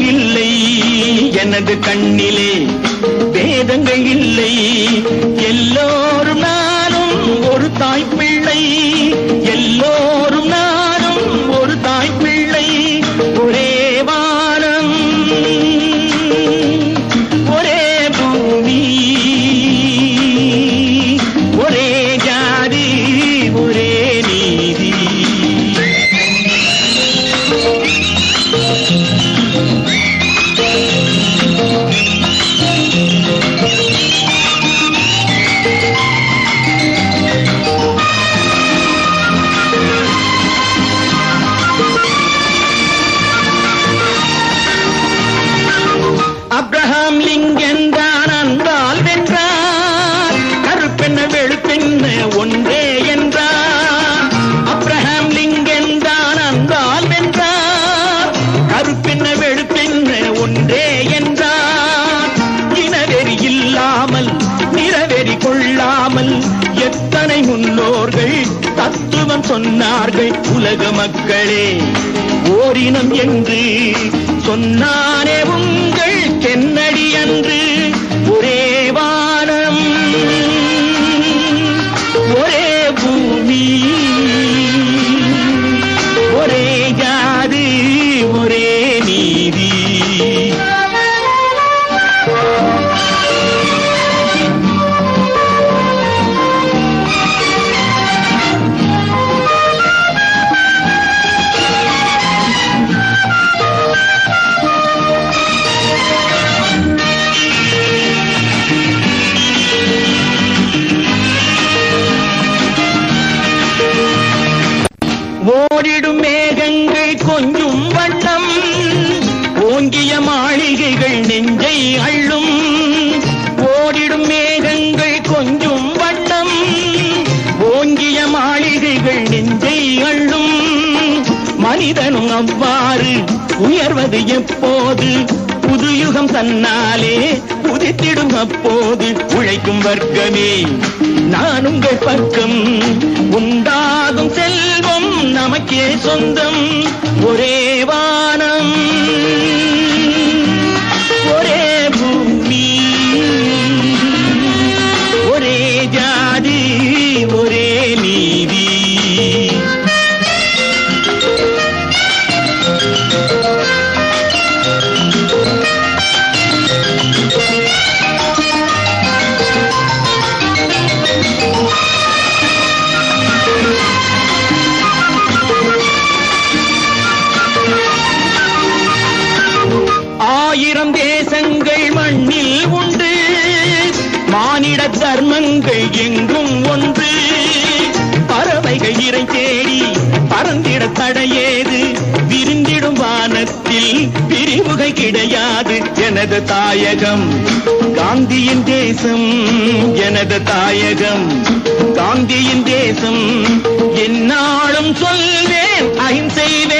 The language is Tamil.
இல்லை எனது கண்ணிலே, வேதங்கள் இல்லை, எல்லோரும் நானும் ஒரு தாய் பிள்ளை, எல்லோரும் நானும் ஒரு தாய் பிள்ளை. ஒரே வானம் ஒரே பூமி, ஒரே ஜாதி ஒரே நீதி. அப்ரஹாம் லிங்கன் தான் அன்பால் வென்றார், கருப்பென்ன வெளுப்பென்ன ஒன்றே என்றார். அப்ரஹாம் லிங்கன் தான் அன்பால் வென்றார், கருப்பென்ன வெளுப்பென்ன ஒன்றே என்றார். இனவெறி இல்லாமல் நிறவெறி கொள்ளாமல் எத்தனை முன்னோர்கள் தத்துவம் சொன்னார்கள். உலக மக்களே ஓரினம் என்று சொன்னானே உங்கள் கென்னடி அன்று. ஒரே வானம் ஒரே பூமி, ஒரே ஜாதி ஒரே நீதி. ஓடிடும் மேகங்கள் கொஞ்சும் வண்ணம், ஓங்கிய மாளிகைகள் நெஞ்சை அள்ளும். ஓடிடும் மேகங்கள் கொஞ்சும் வண்ணம், ஓங்கிய மாளிகைகள் நெஞ்சை அள்ளும். மனிதனும் அவ்வாறு உயர்வது எப்போது? புதுயுகம் தன்னாலே உதித்திடும் அப்போது. உழைக்கும் வர்க்கமே நான் உங்கள் பக்கம், உண்டாகும் செல்வம் நமக்கே சொந்தம். ஒரே வானம் ஒரே பூமி, ஒரே ஜாதி ஒரே நீதி. ஆயிரம் தேசங்கள் மண்ணில் உண்டு, மானிட தர்மங்கள் எங்கும் ஒன்று. பறவைகள் இறை தேடி பறந்திட தடையேது, விரிந்திடும் வானத்தில் பிரிவுகை கிடையாது. எனது தாயகம் காந்தியின் தேசம், எனது தாயகம் காந்தியின் தேசம். எந்நாளும் சொல்வேன் அகிம்சை